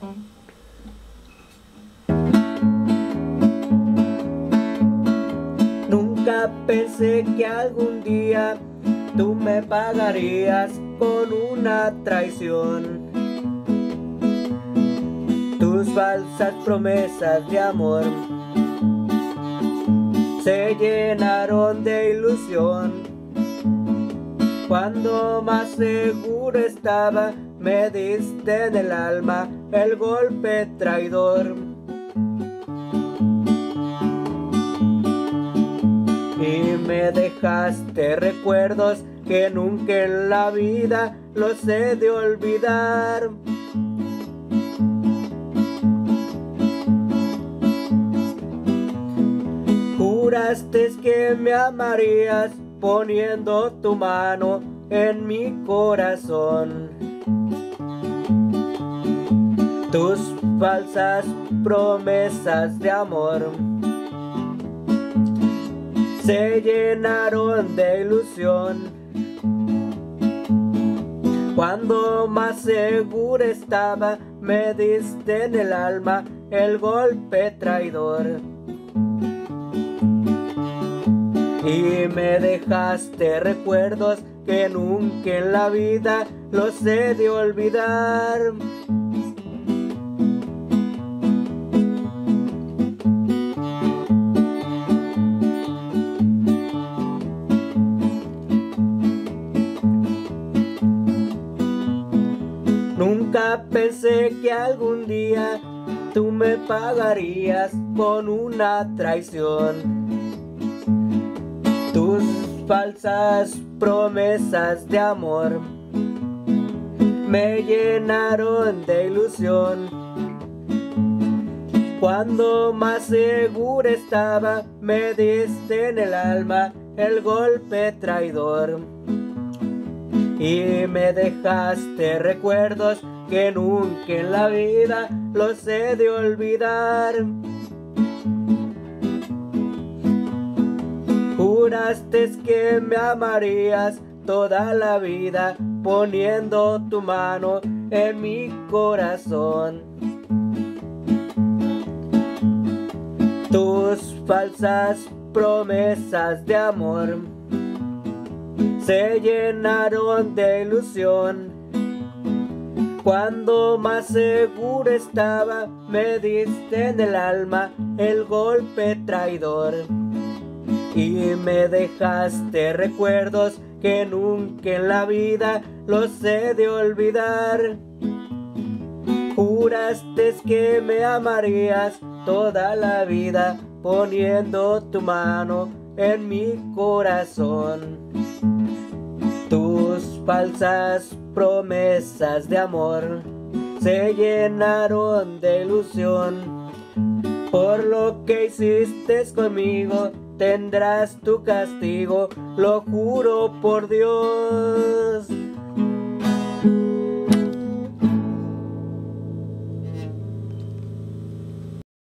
Nunca pensé que algún día tú me pagarías con una traición. Tus falsas promesas de amor se llenaron de ilusión. Cuando más seguro estaba, me diste en el alma el golpe traidor. Y me dejaste recuerdos que nunca en la vida los he de olvidar. Juraste que me amarías poniendo tu mano en mi corazón. Tus falsas promesas de amor se llenaron de ilusión. Cuando más seguro estaba, me diste en el alma el golpe traidor. Y me dejaste recuerdos que nunca en la vida los he de olvidar. Nunca pensé que algún día tú me pagarías con una traición. Tus falsas promesas de amor me llenaron de ilusión. Cuando más seguro estaba, me diste en el alma el golpe traidor. Y me dejaste recuerdos que nunca en la vida los he de olvidar. Juraste que me amarías toda la vida poniendo tu mano en mi corazón. Tus falsas promesas de amor se llenaron de ilusión. Cuando más seguro estaba, me diste en el alma el golpe traidor. Y me dejaste recuerdos que nunca en la vida los he de olvidar. Juraste que me amarías toda la vida poniendo tu mano en mi corazón. Tus falsas promesas de amor se llenaron de ilusión. Por lo que hiciste conmigo tendrás tu castigo, lo juro por Dios.